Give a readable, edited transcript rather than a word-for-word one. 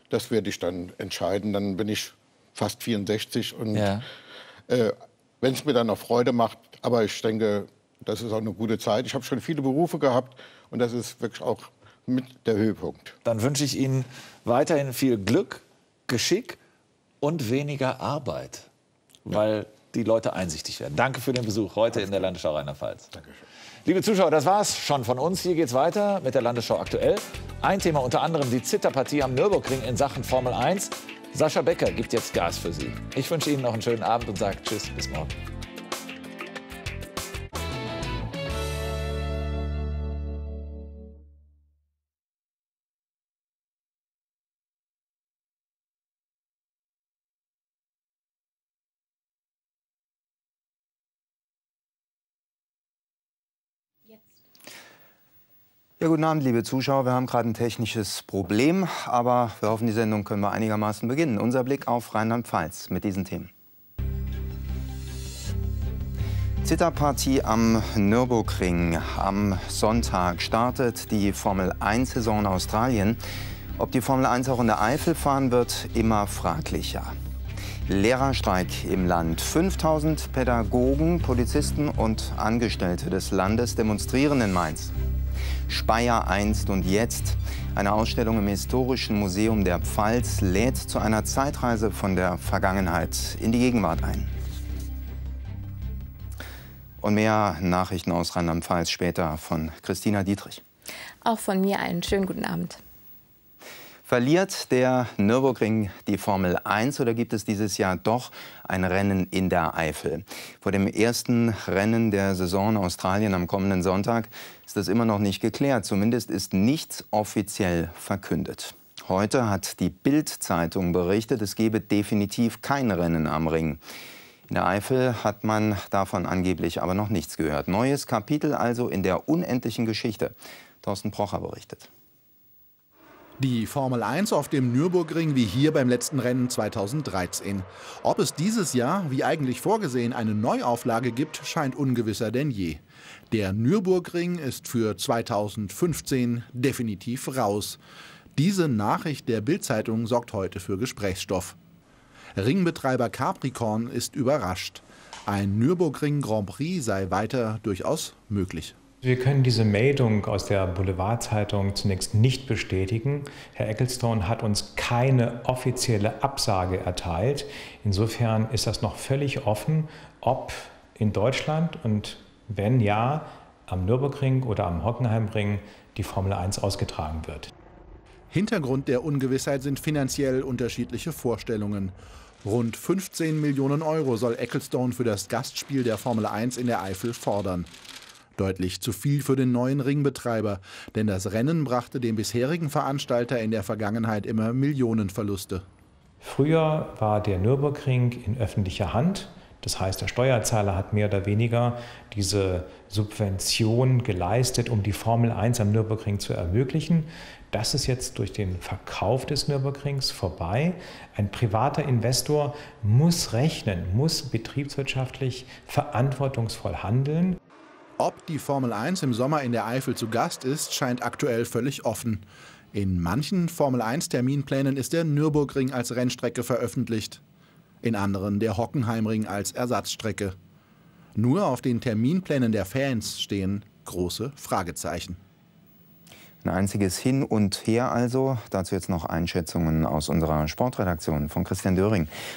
das werde ich dann entscheiden. Dann bin ich fast 64 und wenn es mir dann noch Freude macht, aber ich denke, das ist auch eine gute Zeit. Ich habe schon viele Berufe gehabt und das ist wirklich auch mit der Höhepunkt. Dann wünsche ich Ihnen weiterhin viel Glück, Geschick und weniger Arbeit, weil die Leute einsichtig werden. Danke für den Besuch heute in der Landesschau Rheinland-Pfalz. Dankeschön. Liebe Zuschauer, das war's schon von uns. Hier geht's weiter mit der Landesschau aktuell. Ein Thema unter anderem die Zitterpartie am Nürburgring in Sachen Formel 1. Sascha Becker gibt jetzt Gas für Sie. Ich wünsche Ihnen noch einen schönen Abend und sage Tschüss, bis morgen. Ja, guten Abend, liebe Zuschauer. Wir haben gerade ein technisches Problem, aber wir hoffen, die Sendung können wir einigermaßen beginnen. Unser Blick auf Rheinland-Pfalz mit diesen Themen. Zitterpartie am Nürburgring. Am Sonntag startet die Formel-1-Saison in Australien. Ob die Formel 1 auch in der Eifel fahren wird, immer fraglicher. Lehrerstreik im Land. 5000 Pädagogen, Polizisten und Angestellte des Landes demonstrieren in Mainz. Speyer einst und jetzt. Eine Ausstellung im Historischen Museum der Pfalz lädt zu einer Zeitreise von der Vergangenheit in die Gegenwart ein. Und mehr Nachrichten aus Rheinland-Pfalz später von Christina Dietrich. Auch von mir einen schönen guten Abend. Verliert der Nürburgring die Formel 1 oder gibt es dieses Jahr doch ein Rennen in der Eifel? Vor dem ersten Rennen der Saison in Australien am kommenden Sonntag ist das immer noch nicht geklärt. Zumindest ist nichts offiziell verkündet. Heute hat die Bild-Zeitung berichtet, es gebe definitiv kein Rennen am Ring. In der Eifel hat man davon angeblich aber noch nichts gehört. Neues Kapitel also in der unendlichen Geschichte. Thorsten Procher berichtet. Die Formel 1 auf dem Nürburgring wie hier beim letzten Rennen 2013. Ob es dieses Jahr, wie eigentlich vorgesehen, eine Neuauflage gibt, scheint ungewisser denn je. Der Nürburgring ist für 2015 definitiv raus. Diese Nachricht der Bild-Zeitung sorgt heute für Gesprächsstoff. Ringbetreiber Capricorn ist überrascht. Ein Nürburgring Grand Prix sei weiter durchaus möglich. Wir können diese Meldung aus der Boulevardzeitung zunächst nicht bestätigen. Herr Ecclestone hat uns keine offizielle Absage erteilt. Insofern ist das noch völlig offen, ob in Deutschland und wenn ja, am Nürburgring oder am Hockenheimring die Formel 1 ausgetragen wird. Hintergrund der Ungewissheit sind finanziell unterschiedliche Vorstellungen. Rund 15 Millionen Euro soll Ecclestone für das Gastspiel der Formel 1 in der Eifel fordern. Deutlich zu viel für den neuen Ringbetreiber, denn das Rennen brachte dem bisherigen Veranstalter in der Vergangenheit immer Millionenverluste. Früher war der Nürburgring in öffentlicher Hand. Das heißt, der Steuerzahler hat mehr oder weniger diese Subvention geleistet, um die Formel 1 am Nürburgring zu ermöglichen. Das ist jetzt durch den Verkauf des Nürburgrings vorbei. Ein privater Investor muss rechnen, muss betriebswirtschaftlich verantwortungsvoll handeln. Ob die Formel 1 im Sommer in der Eifel zu Gast ist, scheint aktuell völlig offen. In manchen Formel 1-Terminplänen ist der Nürburgring als Rennstrecke veröffentlicht, in anderen der Hockenheimring als Ersatzstrecke. Nur auf den Terminplänen der Fans stehen große Fragezeichen. Ein einziges Hin und Her also. Dazu jetzt noch Einschätzungen aus unserer Sportredaktion von Christian Döring.